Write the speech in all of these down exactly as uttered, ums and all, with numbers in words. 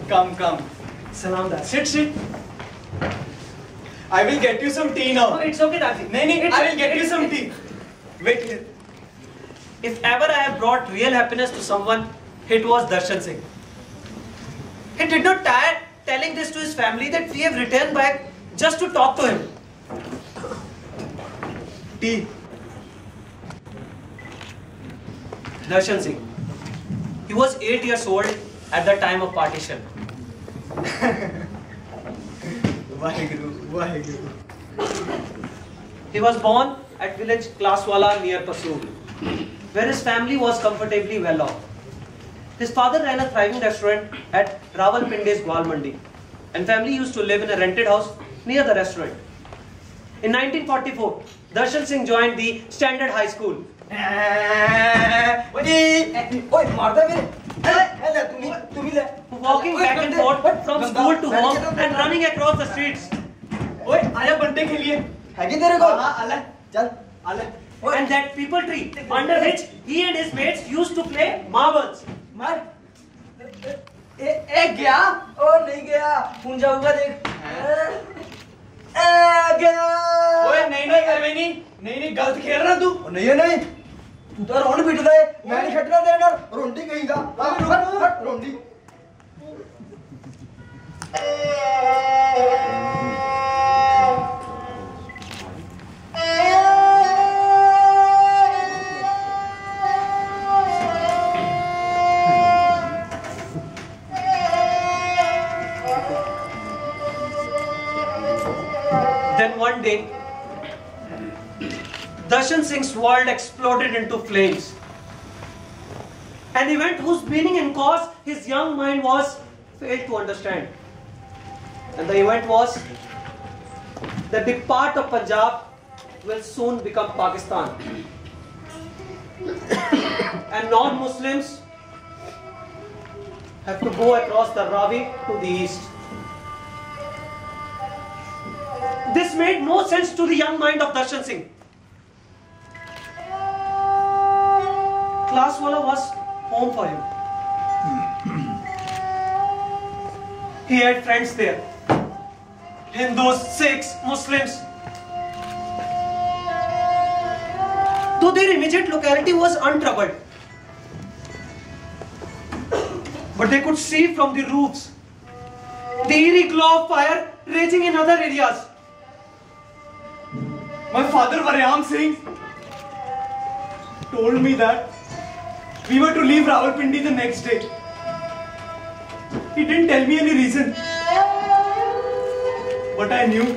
Come, come. Salam, Dad. Sit, sit. I will get you some tea now. No, it's okay, Dad. No, no, I will get you some tea. Wait here. If ever I have brought real happiness to someone, it was Darshan Singh. He did not tire telling this to his family that we have returned back just to talk to him. Tea. Darshan Singh. He was eight years old at the time of partition. Vaheguru, Vaheguru. He was born at village Klaswala near Pasur, where his family was comfortably well off. His father ran a thriving restaurant at Rawalpindi's Gwal Mandi, and family used to live in a rented house near the restaurant. In nineteen forty-four, Darshan Singh joined the Standard High School. Walking back and forth from school to home and running across the streets. And that people tree under which he and his mates used to play marbles. नहीं नहीं अरे नहीं नहीं नहीं गलत खेल रहा तू नहीं नहीं तू तो रोंड पीटदा है मैं नहीं छटना तेरे नाल रोंडी कहींगा हट हट रोंडी Then one day, Darshan Singh's world exploded into flames. An event whose meaning and cause his young mind was failed to understand. And the event was that the part of Punjab will soon become Pakistan. And non-Muslims have to go across the Ravi to the east. This made no sense to the young mind of Darshan Singh. Klaswala was home for him. He had friends there. Hindus, Sikhs, Muslims. Though their immediate locality was untroubled, but they could see from the roofs the eerie glow of fire raging in other areas. My father Varyam Singh told me that we were to leave Rawalpindi the next day. He didn't tell me any reason, but I knew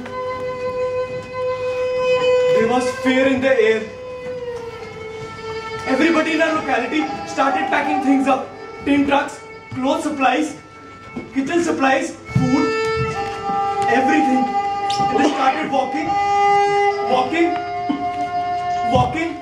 there was fear in the air. Everybody in our locality started packing things up. Tin trucks, clothes supplies, kitchen supplies, food, everything. And they started walking, walking, walking.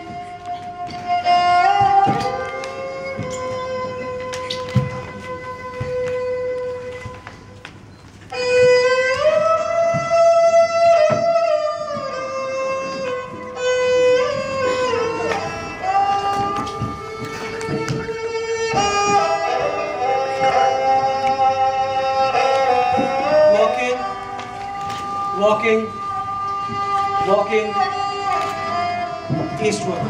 Walking, walking eastward.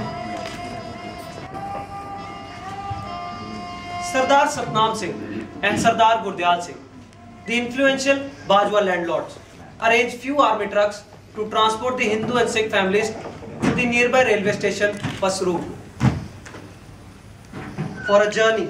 Sardar Satnam Singh and Sardar Gurdyal Singh, the influential Bajwa landlords, arranged few army trucks to transport the Hindu and Sikh families to the nearby railway station Pasru for a journey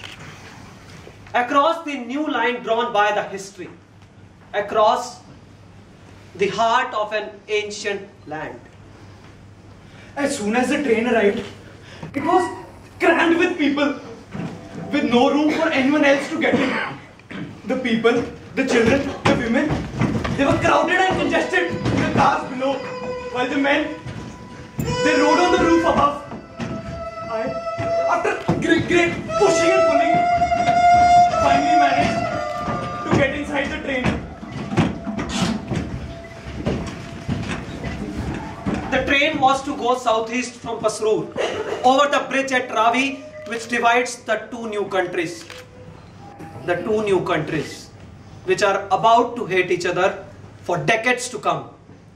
across the new line drawn by the history, across the heart of an ancient land. As soon as the train arrived, it was crammed with people, with no room for anyone else to get in. The people, the children, the women, they were crowded and congested in the cars below, while the men, they rode on the roof above. I, after great, great pushing and pulling, finally managed to get inside the train. The train was to go southeast from Pasrur, over the bridge at Ravi, which divides the two new countries. the two new countries, which are about to hate each other for decades to come.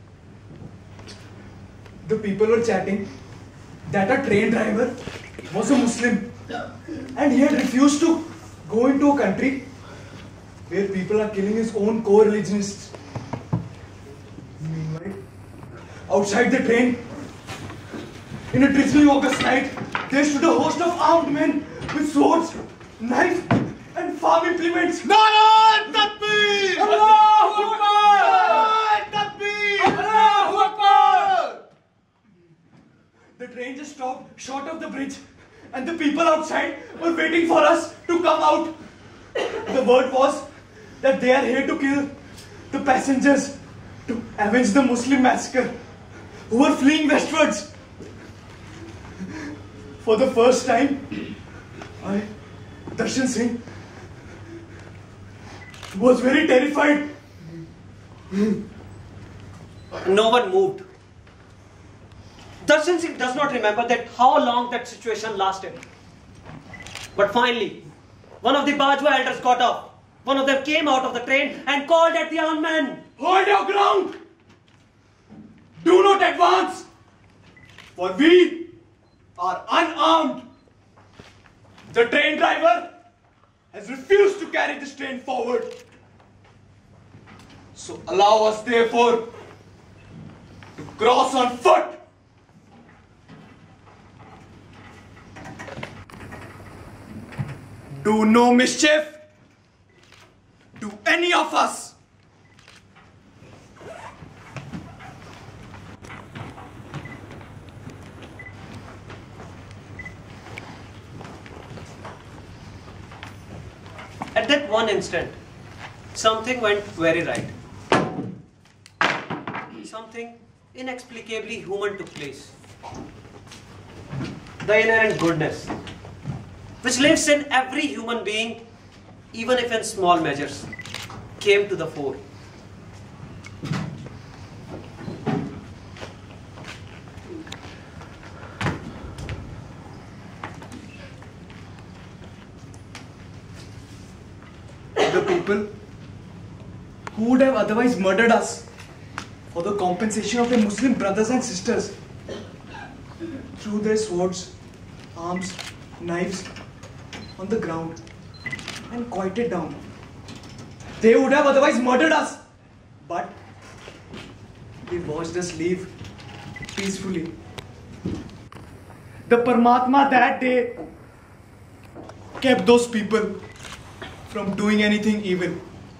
The people were chatting that a train driver was a Muslim and he had refused to go into a country where people are killing his own co-religionists. Meanwhile, outside the train, in a drizzling August night, there stood a host of armed men with swords, knives, and farm implements. Nara Takbir! Allahu Akbar! Nara Takbir! Allahu Akbar! The train just stopped short of the bridge, and the people outside were waiting for us to come out. The word was that they are here to kill the passengers, to avenge the Muslim massacre, who were fleeing westwards. For the first time, I, Darshan Singh, was very terrified. No one moved. Darshan Singh does not remember that how long that situation lasted. But finally, one of the Bajwa elders got up. One of them came out of the train and called at the armed men. Hold your ground! Do not advance! For we are unarmed. The train driver has refused to carry this train forward. So allow us therefore to cross on foot. Do no mischief to any of us. At that one instant, something went very right. Something inexplicably human took place. The inherent goodness, which lives in every human being, even if in small measures, came to the fore. The people who would have otherwise murdered us for the compensation of their Muslim brothers and sisters threw their swords, arms, knives on the ground and quieted down. They would have otherwise murdered us, but they watched us leave peacefully. The Paramatma that day kept those people from doing anything evil.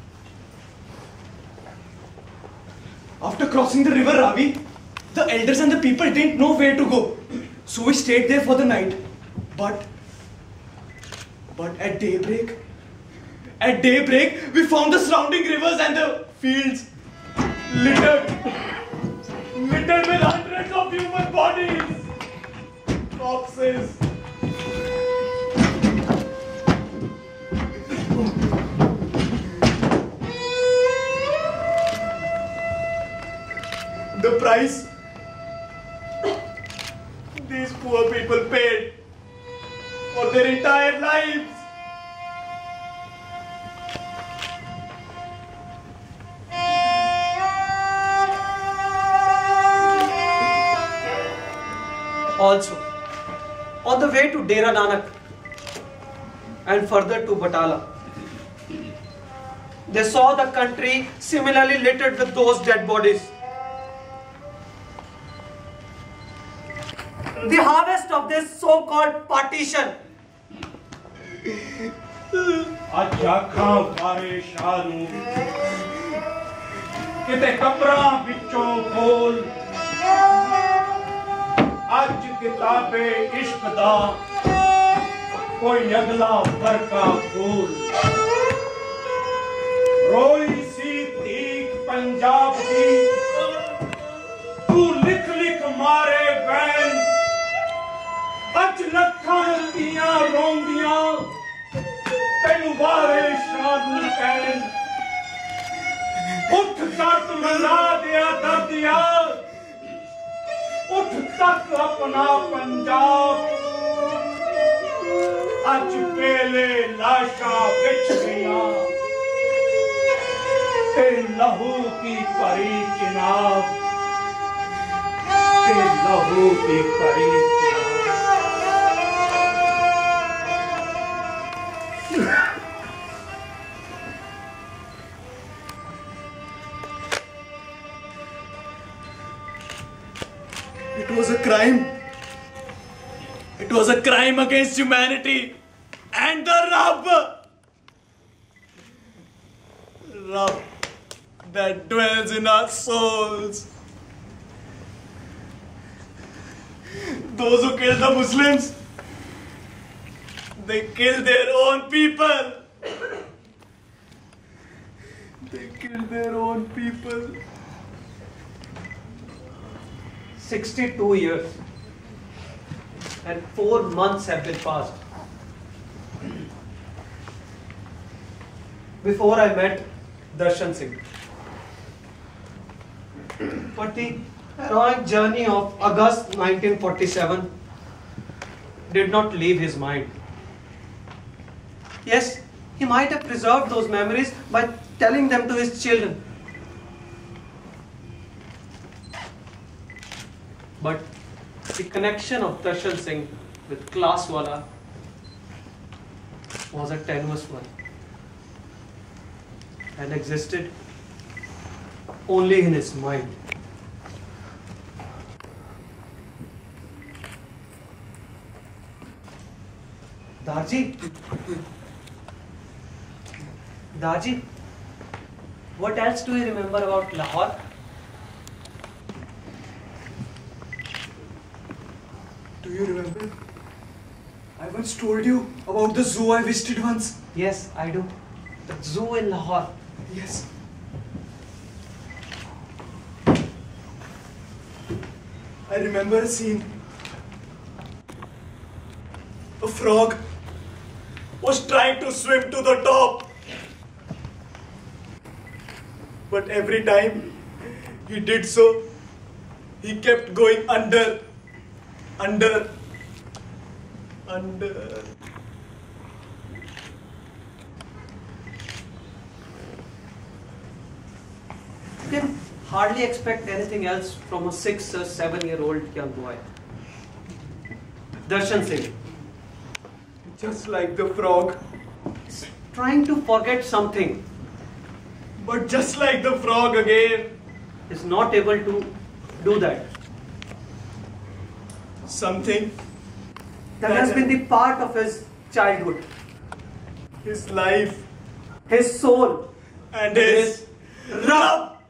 After crossing the river Ravi, the elders and the people didn't know where to go. So we stayed there for the night. But, but at daybreak, at daybreak, we found the surrounding rivers and the fields littered, littered with hundreds of human bodies, corpses. The price these poor people paid for their entire lives. Also, on the way to Dera Nanak and further to Batala, they saw the country similarly littered with those dead bodies. The harvest of this so-called partition. Ajaka Pareshanu Kite Kapra Vichon Bol Aj Kitabe Ishq Da Koi Agla Farka Bhul Roi Si Teek Punjab Di Tu Likh Likh Mare Vain Aj Lakhan Diyan Rondiyan Tenu Vare Shanu Kain Uth Tak Mila Diya Dardiya Uth Tak Apna Punjab Aj Pele Lasha Vich Gaya ते लहू की परी चिनाब, ते लहू की परी Chenab. It was a crime. It was a crime against humanity and the Rabb. Rabb that dwells in our souls. Those who kill the Muslims, they kill their own people. They kill their own people. sixty-two years and four months have been passed before I met Darshan Singh. But the heroic journey of August nineteen forty-seven did not leave his mind. Yes, he might have preserved those memories by telling them to his children. But the connection of Darshan Singh with Classwala was a tenuous one and existed only in his mind. Darji, Darji, what else do you remember about Lahore? Do you remember? I once told you about the zoo I visited once. Yes, I do. The zoo in Lahore. Yes. I remember a scene. A frog was trying to swim to the top. But every time he did so, he kept going under. Under, under. You can hardly expect anything else from a six or seven year old young boy. Darshan Singh, Just like the frog. is trying to forget something, But just like the frog again. is not able to do that. Something That has been the part of his childhood, his life his soul, and his Rabb.